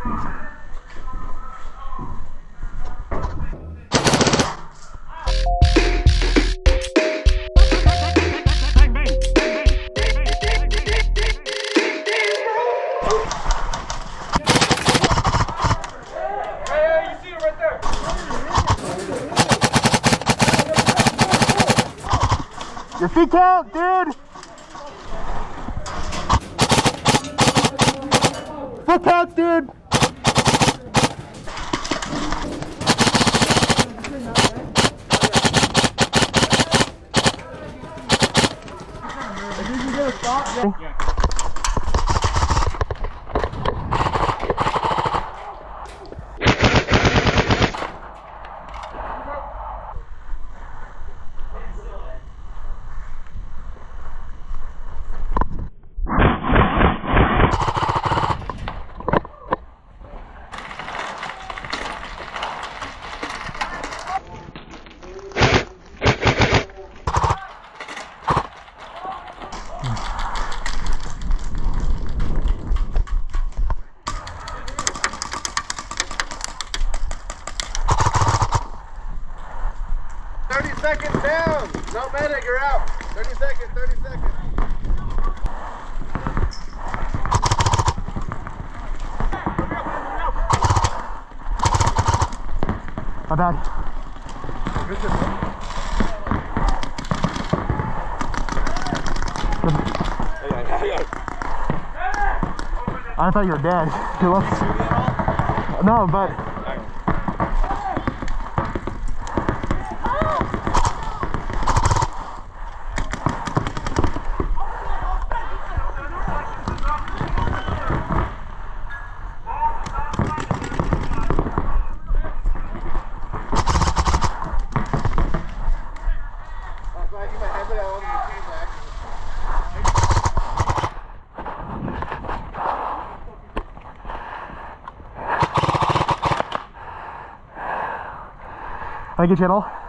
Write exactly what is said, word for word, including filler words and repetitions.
Your feet count, dude! Foot counts, dude! Did you get a stop? Yeah. thirty seconds down. No medic, you're out. thirty seconds, thirty seconds. My bad. I thought you were dead. You looked... No, but... Thank you, channel.